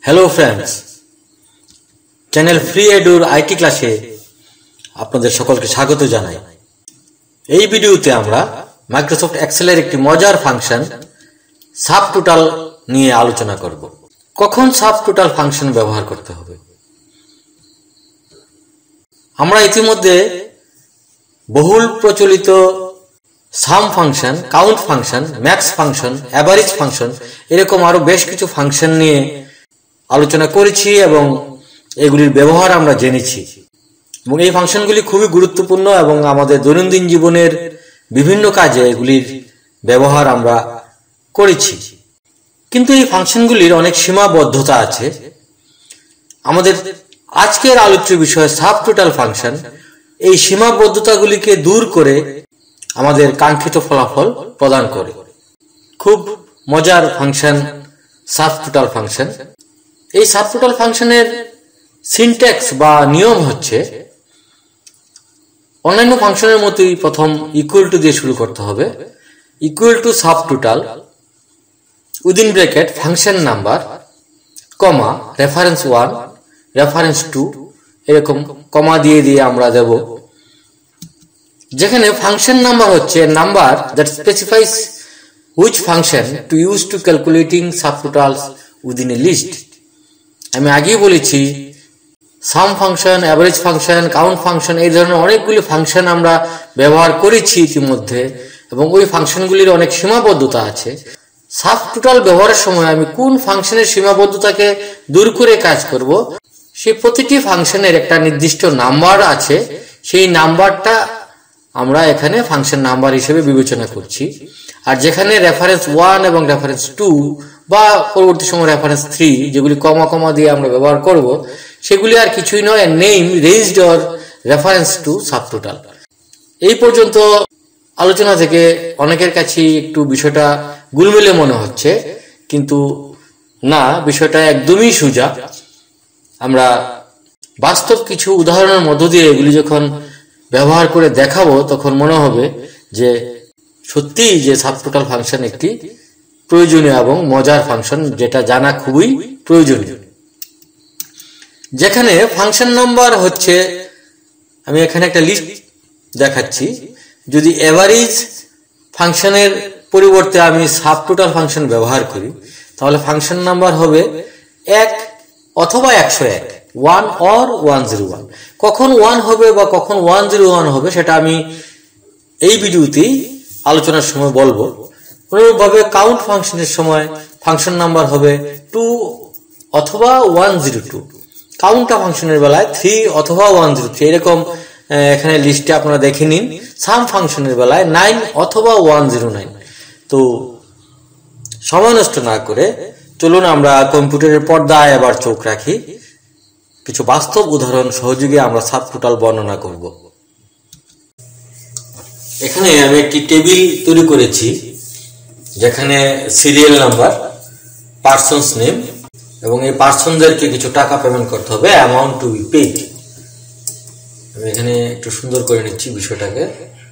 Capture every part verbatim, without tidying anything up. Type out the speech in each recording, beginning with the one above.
Hello friends, channel free এডুর IT ক্লাসে আপনাদের সকলকে স্বাগত জানাই। এই ভিডিওতে আমরা মাইক্রোসফট এক্সেলের একটি মজার ফাংশন সাবটোটাল নিয়ে আলোচনা করব। কখন সাবটোটাল ফাংশন ব্যবহার করতে হবে? আমরা ইতিমধ্যে বহুল প্রচলিত sum function, count function, max function, average function এরকম আরো বেশ কিছু ফাংশন নিয়ে আলোচনা করেছি এবং এগুলির ব্যবহার আমরা জেনেছি এবং এই ফাংশনগুলি খুবই গুরুত্বপূর্ণ এবং আমাদের দৈনন্দিন জীবনের বিভিন্ন কাজে এগুলির ব্যবহার আমরা করেছি। কিন্তু এই ফাংশনগুলির অনেক সীমাবদ্ধতা আছে। আমাদের আজকের আলোচ্য বিষয় সাবটোটাল ফাংশন এই সীমাবদ্ধতাগুলিকে দূর করে আমাদের কাঙ্ক্ষিত ফলাফল প্রদান করে। খুব মজার ফাংশন সাবটোটাল ফাংশন। এই সাবটোটাল ফাংশনের সিনট্যাক্স বা নিয়ম হচ্ছে অন্যান্য ফাংশনের মতোই প্রথম ইকুয়াল টু দিয়ে শুরু করতে হবে। Equal to subtotal within bracket function number comma reference one reference two এরকম কমা দিয়ে দিয়ে আমরা দেব, যেখানে ফাংশন নাম্বার হচ্ছে number that specifies which function to use to calculating subtotals within a list. আমি আগেই বলেছি sum function, average function, count function এই ধরনের অনেকগুলি ফাংশন আমরা ব্যবহার করেছি ইতিমধ্যে এবং ওই ফাংশনগুলির অনেক সীমাবদ্ধতা আছে। সাবটোটাল ব্যবহারের সময় আমি কোন ফাংশনের সীমাবদ্ধতাকে দূর করে কাজ করব, সেই প্রতিটি ফাংশনের একটা নির্দিষ্ট নাম্বার আছে। সেই নাম্বারটা আমরা এখানে ফাংশন নাম্বার হিসেবে বিবেচনা করছি। আর যেখানে রেফারেন্স ওয়ান এবং রেফারেন্স টু বা পরবর্তী সময় রেফারেন্স থ্রি যেগুলি কমা কমা দিয়ে আমরা ব্যবহার করব, সেগুলি আর কিছুই নয়, name ranged or reference to subtotal. এই পর্যন্ত আলোচনা থেকে অনেকের কাছে একটু বিষয়টা গুলমেলে মনে হচ্ছে, কিন্তু না, বিষয়টা একদমই সোজা। আমরা বাস্তব কিছু উদাহরণের মধ্য দিয়ে এগুলি যখন ব্যবহার করে দেখাবো তখন মনে হবে যে সত্যিই যে সাবটোটাল ফাংশন একটি প্রয়োজনীয় এবং মজার ফাংশন, যেটা জানা খুবই প্রয়োজনীয়। যেখানে ফাংশন নাম্বার হচ্ছে, আমি এখানে একটা লিস্ট দেখাচ্ছি। যদি এভারেজ ফাংশনের পরিবর্তে আমি সাবটোটাল ফাংশন ব্যবহার করি তাহলে ফাংশন নাম্বার হবে এক অথবা একশো এক, one or one zero one. কখন ওয়ান হবে বা কখন ওয়ান জিরো ওয়ান হবে সেটা আমি এই ভিডিওতেই আলোচনার সময় বলবো। অনুরূপভাবে কাউন্ট ফাংশনের সময় ফাংশন নাম্বার হবে টু অথবা ওয়ান জিরো টু। কাউন্টা ফাংশনের বেলায় থ্রি অথবা ওয়ান জিরো থ্রি, এরকম এখানে লিস্টে আপনারা দেখে নিন। সাম ফাংশনের বেলায় নাইন অথবা ওয়ান জিরো নাইন। তো সময় নষ্ট না করে চলুন আমরা কম্পিউটারের পর্দায় এবার চোখ রাখি। কিছু বাস্তব উদাহরণ সহযোগে আমরা সাবটোটাল বর্ণনা করব। এখানে আমি একটি টেবিল তৈরি করেছি যেখানে সিরিয়াল নাম্বার, পার্সনস নেম এবং এই পার্সনদেরকে কিছু টাকা পেমেন্ট করতে হবে, অ্যামাউন্ট টু বি পেড। আমি এখানে একটু সুন্দর করে নিচ্ছি বিষয়টাকে।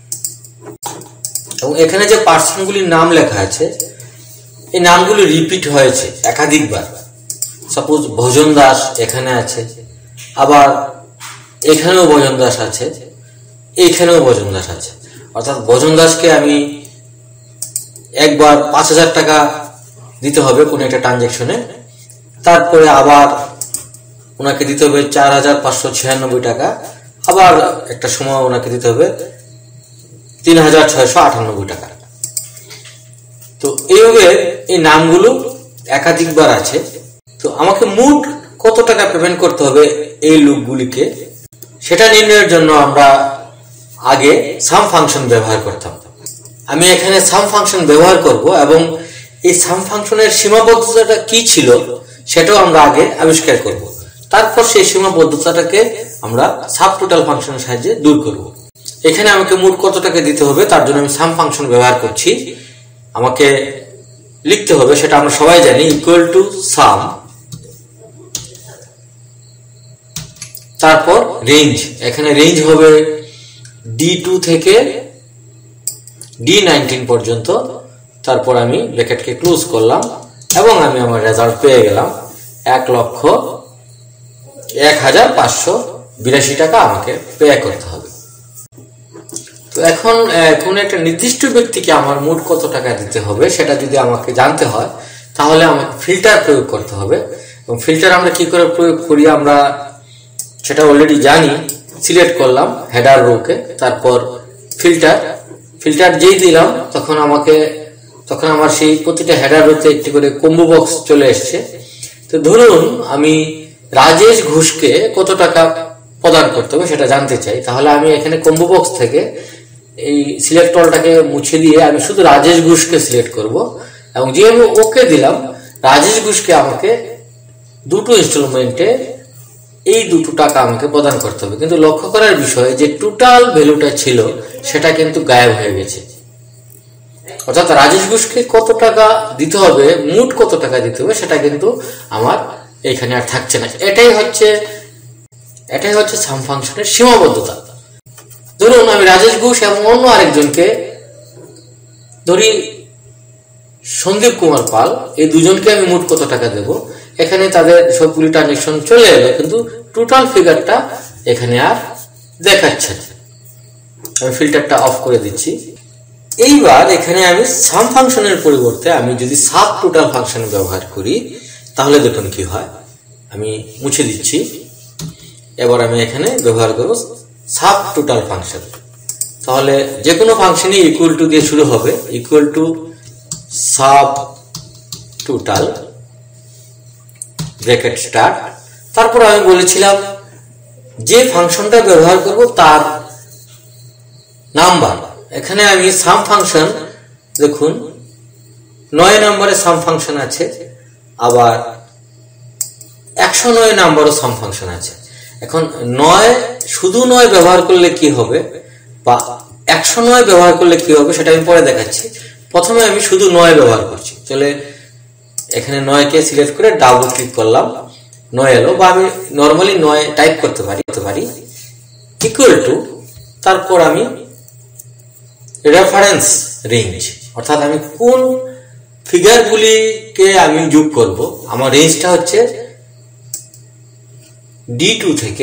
এবং এখানে যে পার্সনগুলির নাম লেখা আছে এই নামগুলি রিপিট হয়েছে একাধিকবার। সাপোজ ভজন দাস এখানে আছে, আবার এখানেও ভজন দাস আছে, এইখানেও ভজন দাস আছে। অর্থাৎ ভজন দাসকে আমি একবার পাঁচ হাজার টাকা দিতে হবে কোন একটা ট্রানজেকশনে, তারপরে আবার ওনাকে দিতে হবে চার হাজার পাঁচশো ছিয়ানব্বই টাকা, আবার একটা সময় ওনাকে দিতে হবে তিন হাজার ছয়শো আটানব্বই টাকা। তো এইভাবে এই নামগুলো একাধিকবার আছে। তো আমাকে মোট কত টাকা পেমেন্ট করতে হবে এই লোকগুলিকে, সেটা নির্ণয়ের জন্য আমরা আগে সাম ফাংশন ব্যবহার করতাম। আমি এখানে সাম ফাংশন ব্যবহার করব এবং এই সাম ফাংশনের সীমাবদ্ধতাটা কি ছিল সেটাও আমরা আগে আবিষ্কার করব। তারপর সেই সীমাবদ্ধতাটাকে আমরা সাবটোটাল ফাংশনের সাহায্যে দূর করব। এখানে আমাকে মোট কত টাকা দিতে হবে তার জন্য আমি সাম ফাংশন ব্যবহার করছি। আমাকে লিখতে হবে, সেটা আমরা সবাই জানি, ইকুয়াল টু সাম, তারপর রেঞ্জ। এখানে রেঞ্জ হবে ডি টু থেকে ডি নাইনটিন পর্যন্ত। তারপর আমি ব্র্যাকেটকে ক্লোজ করলাম এবং আমি আমার রেজাল্ট পেয়ে গেলাম। এক লক্ষ এক হাজার পাঁচশো বিরাশি টাকা আমাকে পে করতে হবে। তো এখন কোন একটা নির্দিষ্ট ব্যক্তিকে আমার মোট কত টাকা দিতে হবে সেটা যদি আমাকে জানতে হয় তাহলে আমাকে ফিল্টার প্রয়োগ করতে হবে। এবং ফিল্টার আমরা কি করে প্রয়োগ করি আমরা সেটা অলরেডি জানি। সিলেক্ট করলাম হেডার রোকে, তারপর ফিল্টার ফিল্টার যেই দিলাম তখন আমাকে তখন আমার সেই প্রতিটা হেডার রোতে একটি করে কম্বো বক্স চলে এসছে। তো ধরুন আমি রাজেশ ঘোষকে কত টাকা প্রদান করতে হবে সেটা জানতে চাই, তাহলে আমি এখানে কম্বো বক্স থেকে এই সিলেক্ট অলটাকে মুছে দিয়ে আমি শুধু রাজেশ ঘোষকে সিলেক্ট করব এবং যে আমি ওকে দিলাম রাজেশ ঘোষকে আমাকে দুটো ইনস্টলমেন্টে এই দুটো টাকা আমাকে প্রদান করতে হবে। কিন্তু লক্ষ্য করার বিষয় যে টোটাল ভ্যালুটা ছিল সেটা কিন্তু গায়েব হয়ে গেছে, অর্থাৎ রাজেশ ঘোষকে কত টাকা দিতে হবে, মোট কত টাকা দিতে হবে সেটা কিন্তু আমার এখানে আর থাকছে না। এটাই হচ্ছে এটাই হচ্ছে সাম ফাংশনের সীমাবদ্ধতা। ধরুন আমি রাজেশ ঘোষ এবং অন্য আরেকজনকে ধরি সন্দীপ কুমার পাল, এই দুজনকে আমি মোট কত টাকা দেব, এখানে তাদের সবগুলি ট্রানজেকশন চলে এলো কিন্তু টোটাল ফিগারটা এখানে আর দেখাচ্ছে না। আমি ফিল্টারটা অফ করে দিচ্ছি। এইবার এখানে আমি সাম ফাংশনের পরিবর্তে আমি যদি সাব টোটাল ফাংশন ব্যবহার করি তাহলে দেখুন কি হয়। আমি মুছে দিচ্ছি। এবার আমি এখানে ব্যবহার করব সাব টোটাল ফাংশন। তাহলে যে কোনো ফাংশনই ইকুয়াল টু দিয়ে শুরু হবে, equal to subtotal bracket start. তারপর আমি বলেছিলাম যে ফাংশনটা ব্যবহার করব তার নাম্বার। এখানে আমি সাম ফাংশন দেখুন নয় নম্বরে সাম ফাংশন আছে, আবার একশো নয় নম্বরও সাম ফাংশন আছে। এখন নয় শুধু নয় ব্যবহার করলে কি হবে বা একশো নয় ব্যবহার করলে কি হবে সেটা আমি পরে দেখাচ্ছি। প্রথমে আমি শুধু নয় ব্যবহার করছি। তাহলে এখানে নয়কে সিলেক্ট করে ডাবল ক্লিক করলাম, নয় এলো। বা আমি নর্মালি নয় টাইপ করতে পারি করতে পারি ইকুয়াল টু, তারপর আমি রেফারেন্স রেঞ্জ, অর্থাৎ আমি কোন ফিগারগুলিকে আমি যোগ করব। আমার রেঞ্জটা হচ্ছে ডি টু থেকে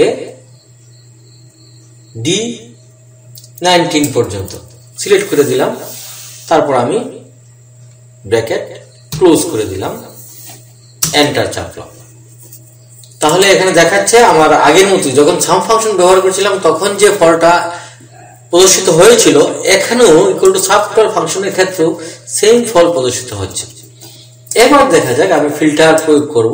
ডি নাইনটিন পর্যন্ত সিলেক্ট করে দিলাম। তারপর আমি ব্র্যাকেট ক্লোজ করে দিলাম, এন্টার চাপলাম। তাহলে এখানে দেখাচ্ছে আমার আগের মতো যখন সাম ফাংশন ব্যবহার করেছিলাম তখন যে ফলটা প্রদর্শিত হয়েছিল এখানেও ইকুয়াল টু সাব টোটাল ফাংশনের ক্ষেত্রেও সেম ফল প্রদর্শিত হচ্ছে। এবার দেখা যাক আমি ফিল্টার প্রয়োগ করব।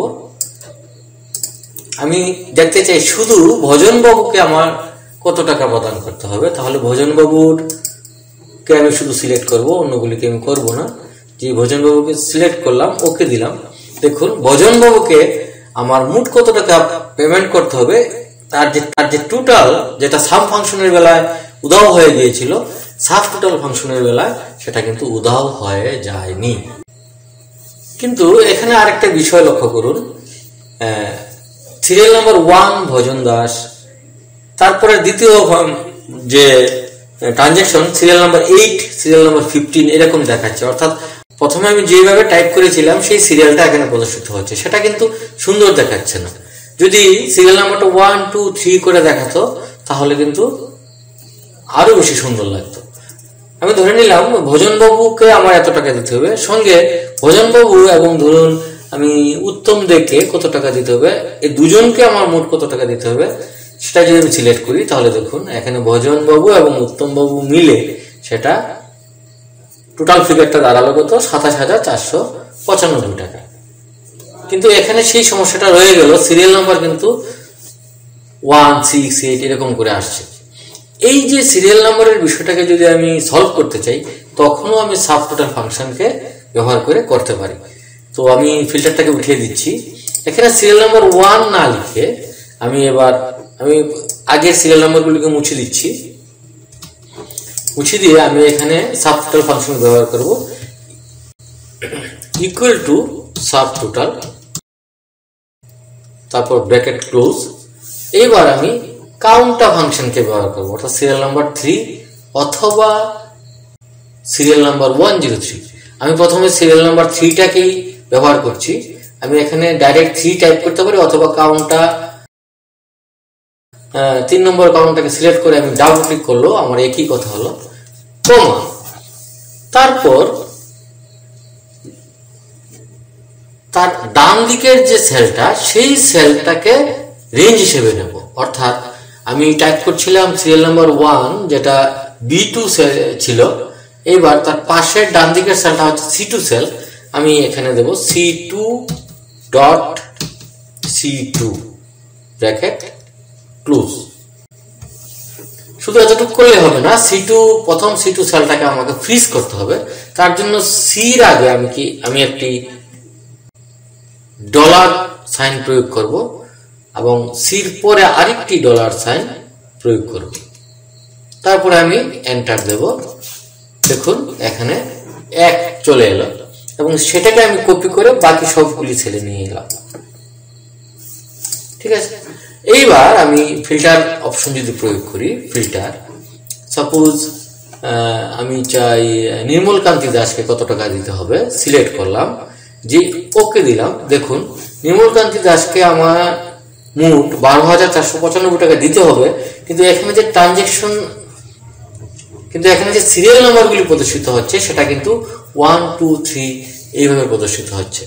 আমি দেখতে চাই শুধু ভজন বাবুকে আমার কত টাকা প্রদান করতে হবে। তাহলে ভজন বাবুর কে আমি শুধু সিলেক্ট করব, অন্যগুলিকে আমি করব না। যে ভজন বাবুকে সিলেক্ট করলাম, ওকে দিলাম। দেখুন ভজন বাবুকে আমার মোট কত টাকা পেমেন্ট করতে হবে তার যে তার যে টোটাল, যেটা সাম ফাংশনের বেলায় উধাও হয়ে গিয়েছিল, সাব টোটাল ফাংশনের বেলায় সেটা কিন্তু উধাও হয়ে যায়নি। কিন্তু এখানে আরেকটা বিষয় লক্ষ্য করুন, serial number one Bhajan Das, তারপরে দ্বিতীয় যে transaction serial number eight, serial number fifteen এরকম দেখাচ্ছে। অর্থাৎ প্রথমে আমি যেভাবে টাইপ করেছিলাম সেই সিরিয়ালটা এখানে প্রদর্শিত হচ্ছে, সেটা কিন্তু সুন্দর দেখাচ্ছে না। যদি সিরিয়াল নাম্বারটা ওয়ান টু থ্রি করে দেখাতো তাহলে কিন্তু আরো বেশি সুন্দর লাগতো। আমি ধরে নিলাম ভজন বাবুকে আমার এত টাকা দিতে হবে, সঙ্গে ভজন বাবু এবং ধরুন আমি উত্তম দেকে কত টাকা দিতে হবে, এই দুজনকে আমার মোট কত টাকা দিতে হবে সেটা যদি আমি সিলেক্ট করি তাহলে দেখুন এখানে ভজন বাবু এবং উত্তম বাবু মিলে সেটা টোটাল ফিগারটা দাঁড়ালো কত, সাতাশ হাজার চারশো পঁচানব্বই টাকা। কিন্তু এখানে সেই সমস্যাটা রয়ে গেল, সিরিয়াল নাম্বার কিন্তু ওয়ান সিক্স এইট এরকম করে আসছে। এই যে সিরিয়াল নাম্বারের বিষয়টাকে যদি আমি সলভ করতে চাই তখনও আমি সাব টোটাল ফাংশনকে ব্যবহার করে করতে পারি। তো আমি ফিল্টারটাকে উঠিয়ে দিচ্ছি। এখানে সিরিয়াল নাম্বার ওয়ান না লিখে আমি এবার আমি আগের সিরিয়াল নাম্বারগুলিকে মুছে দিচ্ছি। মুছে দিয়ে আমি এখানে সাব টোটাল ফাংশন ব্যবহার করব, ইকুয়াল টু সাব টোটাল, তারপর ব্র্যাকেট ক্লোজ। এইবার আমি কাউন্টার ফাংশনকে ব্যবহার করবো, অর্থাৎ সিরিয়াল নাম্বার থ্রি অথবা serial number one zero three. আমি প্রথমে সিরিয়াল নাম্বার থ্রিটাকেই ব্যবহার করছি আমি এখানে ডাইরেক্ট থ্রি টাইপ করতে পারি, অথবা কাউন্টটা তিন নম্বর কাউন্টটাকে সিলেক্ট করে আমি ডাবল ক্লিক করলো, আমার একই কথা হলো, কমা, তারপর তার ডান দিকের যে সেলটা সেই সেলটাকে রেঞ্জ হিসেবে নেব। অর্থাৎ আমি টাইপ করছিলাম সিরিয়াল নাম্বার ওয়ান, যেটা বি টু সেল ছিল, এইবার তার পাশের ডান দিকের সেলটা হচ্ছে সি টু সেল, আমি এখানে দেব C two dot C two bracket close. শুধু এতটুকু করলে হবে না, সি টু প্রথম সি টু সেলটাকে আমাকে ফ্রিজ করতে হবে। তার জন্য সির আগে আমি কি আমি একটি ডলার সাইন প্রয়োগ করব এবং সির পরে আরেকটি ডলার সাইন প্রয়োগ করব, তারপরে আমি এন্টার দেব। দেখুন এখানে এক চলে এলো এবং সেটাকে আমি কপি করে বাকি সবগুলি সেলে নিয়ে এলাম। ঠিক আছে, এইবার আমি ফিল্টার অপশন যদি প্রয়োগ করি, ফিল্টার সাপোজ আমি চাই নির্মল কান্তি দাসকে কত টাকা দিতে হবে, সিলেক্ট করলাম, যে ওকে দিলাম। দেখুন নির্মল কান্তি দাসকে আমার মোট বারো হাজার চারশো পঁচানব্বই টাকা দিতে হবে, কিন্তু এখানে যে ট্রানজেকশন কিন্তু এখানে যে সিরিয়াল নাম্বারগুলি প্রদর্শিত হচ্ছে সেটা কিন্তু ওয়ান টু থ্রি এইভাবে প্রদর্শিত হচ্ছে।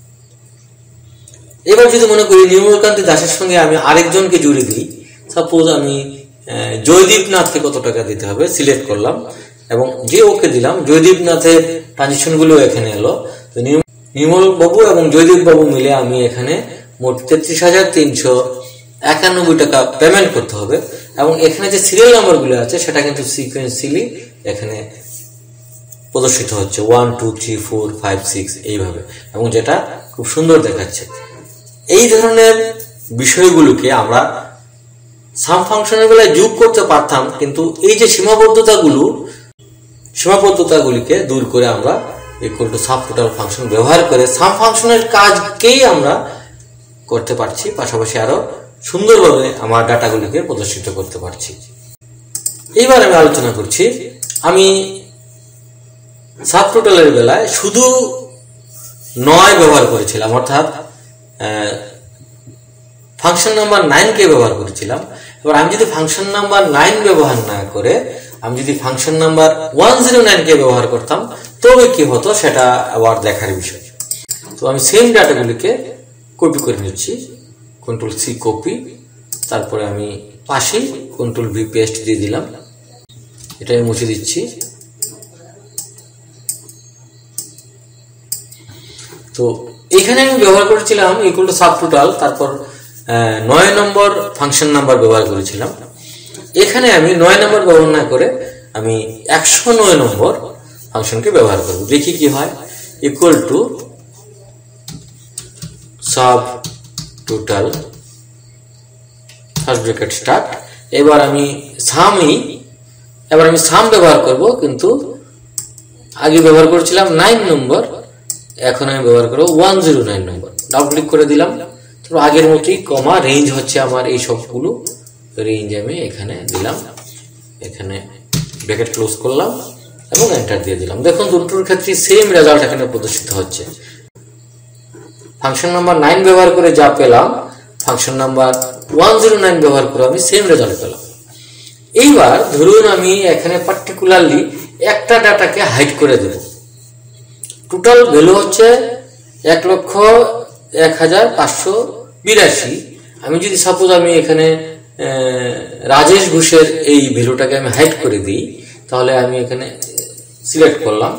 এবার যদি মনে করি নির্মলকান্তি দাসের সঙ্গে আমি আরেকজনকে জুড়ে দিই, সাপোজ আমি জয়দীপ নাথকে কত টাকা দিতে হবে সিলেক্ট করলাম এবং যে ওকে দিলাম, জয়দীপ নাথের ট্রানজেকশন গুলো এখানে এলো। তো নির্মল বাবু এবং জয়দীপ বাবু মিলে আমি এখানে মোট তেত্রিশ হাজার তিনশো একানব্বই টাকা পেমেন্ট করতে হবে এবং এখানে যে সিরিয়াল নাম্বার গুলো আছে সেটা কিন্তু সিকোয়েন্সিয়ালি এখানে প্রদর্শিত হচ্ছে one two three four five six এইভাবে, এবং যেটা খুব সুন্দর দেখাচ্ছে। এই ধরনের বিষয়গুলোকে আমরা সাম ফাংশনের বেলায় যোগ করতে পারতাম, কিন্তু এই যে সীমাবদ্ধতাগুলো সীমাবদ্ধতাগুলিকে দূর করে আমরা equal to subtotal function ব্যবহার করে সাম ফাংশনের কাজকেই আমরা করতে পারছি, পাশাপাশি আরো সুন্দরভাবে আমার ডাটাগুলিকে প্রদর্শিত করতে পারছি। এইবার আমি আলোচনা করছি, আমি সাব টোটালের বেলায় শুধু নয় ব্যবহার করেছিলাম, অর্থাৎ ফাংশন নাম্বার নাইন কে ব্যবহার করেছিলাম। এবার আমি যদি ফাংশন নাম্বার নাইন ব্যবহার না করে আমি যদি function number one zero nine কে ব্যবহার করতাম তবে কি হতো সেটা আবার দেখার বিষয়। তো আমি সেম ডাটাগুলিকে কপি করে নিচ্ছি, কন্ট্রোল সি কপি, তারপরে আমি পাশে কন্ট্রোল ভি পেস্ট দিয়ে দিলাম, এটা আমি মুছে দিচ্ছি। তো এখানে আমি ব্যবহার করেছিলাম ইকুয়াল টু সাব টোটাল, তারপর নয় নম্বর ফাংশন নাম্বার ব্যবহার করেছিলাম। এখানে আমি নয় নম্বর ব্যবহার না করে আমি একশো নয় নম্বর ফাংশনকে ব্যবহার করব। দেখি কি হয়, equal to subtotal first bracket start. এবার আমি সামই এবার আমি সাম ব্যবহার করব, কিন্তু আগে ব্যবহার করেছিলাম নাইন নম্বর, এখন আমি ব্যবহার করবো one zero nine number. Double click করে দিলাম, তো আগের মতোই কমা, রেঞ্জ হচ্ছে আমার এই সবগুলো, রেঞ্জ আমি এখানে দিলাম, এখানে ব্র্যাকেট ক্লোজ করলাম এবং এন্টার দিয়ে দিলাম। দেখুন দুটোর ক্ষেত্রে সেম রেজাল্ট এখানে প্রদর্শিত হচ্ছে। ফাংশন নাম্বার নাইন ব্যবহার করে যা পেলাম, function number one zero nine ব্যবহার করে আমি সেম রেজাল্ট পেলাম। এইবার ধরুন আমি এখানে পার্টিকুলারলি একটা ডাটাকে হাইড করে দেব। টোটাল ভ্যালু হচ্ছে এক লক্ষ এক হাজার পাঁচশো বিরাশি। আমি যদি সাপোজ আমি এখানে রাজেশ ঘোষের এই ভ্যালুটাকে আমি হাইড করে দিই, তাহলে আমি এখানে সিলেক্ট করলাম,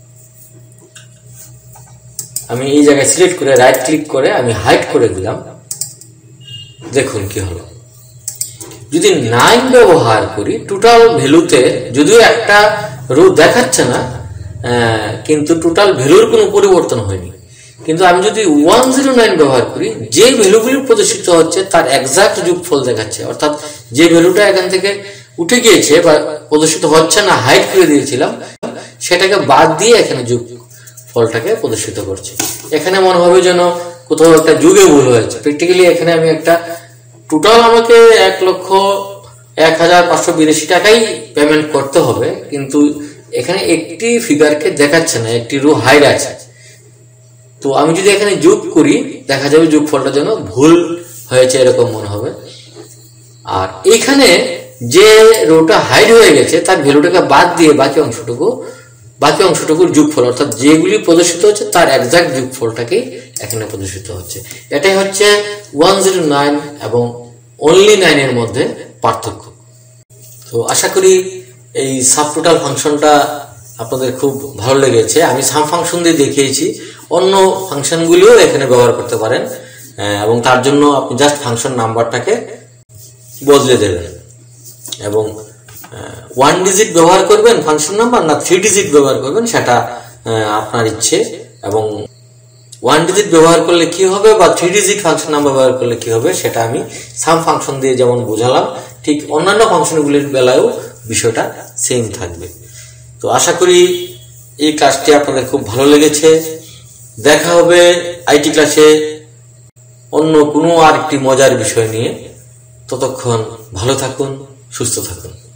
আমি এই জায়গায় সিলেক্ট করে রাইট ক্লিক করে আমি হাইড করে দিলাম। দেখুন কি হলো, যদি নাইন ব্যবহার করি টোটাল ভ্যালুতে যদিও একটা রো দেখাচ্ছে না, কিন্তু টোটাল ভ্যালুর কোনো পরিবর্তন হয়নি। কিন্তু আমি যদি ওয়ান জিরো নাইন ব্যবহার করি, যে ভ্যালুগুলি প্রদর্শিত হচ্ছে তার এক্সাক্ট যোগফল দেখাচ্ছে, অর্থাৎ যে ভ্যালুটা এখান থেকে উঠে গিয়েছে বা প্রদর্শিত হচ্ছে না, হাইড করে দিয়েছিলাম, সেটাকে বাদ দিয়ে এখানে যোগ ফলটাকে প্রদর্শিত করছে। এখানে মনে হবে যেন কোথাও একটা যুগে ভুল হয়েছে। প্র্যাকটিক্যালি এখানে আমি একটা টোটাল আমাকে এক লক্ষ এক হাজার পাঁচশো বিরাশি টাকাই পেমেন্ট করতে হবে, কিন্তু এখানে একটি ফিগারকে দেখাচ্ছে না, একটি রো হাইড আছে। তো আমি যদি এখানে যোগ করি দেখা যাবে যোগফলটা যেন ভুল হয়েছে এরকম মনে হবে। আর এইখানে যে রোটা হাইড হয়ে গেছে তার ভ্যালুটাকে বাদ দিয়ে বাকি অংশটুকু বাকি অংশটুকুর যোগফল অর্থাৎ যেগুলি প্রদর্শিত হচ্ছে তার এক্সাক্ট যোগফলটাকেই এখানে প্রদর্শিত হচ্ছে। এটাই হচ্ছে ওয়ান জিরো নাইন এবং অনলি নাইন এর মধ্যে পার্থক্য। তো আশা করি এই সাবটোটাল ফাংশনটা আপনাদের খুব ভালো লেগেছে। আমি সাম ফাংশন দিয়ে দেখিয়েছি, অন্য ফাংশনগুলিও এখানে ব্যবহার করতে পারেন এবং তার জন্য আপনি জাস্ট ফাংশন নাম্বারটাকে বদলে দেবেন এবং ওয়ান ডিজিট ব্যবহার করবেন ফাংশন নাম্বার না থ্রি ডিজিট ব্যবহার করবেন সেটা আপনার ইচ্ছে। এবং ওয়ান ডিজিট ব্যবহার করলে কি হবে বা থ্রি ডিজিট ফাংশন নাম্বার ব্যবহার করলে কি হবে সেটা আমি সাম ফাংশন দিয়ে যেমন বোঝালাম ঠিক অন্যান্য ফাংশনগুলির বেলায়ও বিষয়টা সেম থাকবে। তো আশা করি এই ক্লাসটি আপনাদের খুব ভালো লেগেছে। দেখা হবে আইটি ক্লাসে অন্য কোনো আর একটি মজার বিষয় নিয়ে। ততক্ষণ ভালো থাকুন, সুস্থ থাকুন।